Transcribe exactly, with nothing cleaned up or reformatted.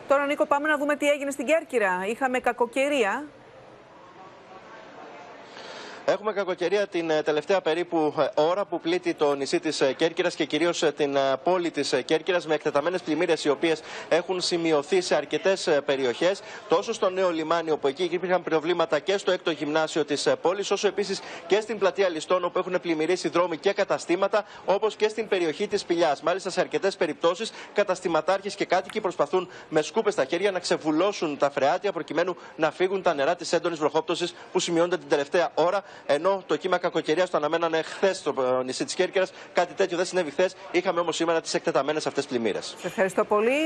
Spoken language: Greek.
Τώρα, Νίκο, πάμε να δούμε τι έγινε στην Κέρκυρα. Είχαμε κακοκαιρία. Έχουμε κακοκαιρία την τελευταία περίπου ώρα που πλήττει το νησί της Κέρκυρας και κυρίως την πόλη της Κέρκυρας, με εκτεταμένες πλημμύρες οι οποίες έχουν σημειωθεί σε αρκετές περιοχές, τόσο στο νέο λιμάνι, όπου εκεί υπήρχαν προβλήματα, και στο έκτο γυμνάσιο της πόλης, όσο επίσης και στην πλατεία Ληστών, όπου έχουν πλημμυρίσει δρόμοι και καταστήματα, όπως και στην περιοχή της Πηλιάς. Μάλιστα, σε αρκετές περιπτώσεις, καταστηματάρχες και κάτοικοι προσπαθούν με σκούπες στα χέρια να ξεβουλώσουν τα φρεάτια προκειμένου να φύγουν τα νερά της έντονης βροχόπτωσης που σημειώνεται την τελευταία ώρα. Ενώ το κύμα κακοκαιρίας το αναμένανε χθες στο νησί της Κέρκυρας, κάτι τέτοιο δεν συνέβη χθες. Είχαμε όμως σήμερα τις εκτεταμένες αυτές πλημμύρες. Σε ευχαριστώ πολύ.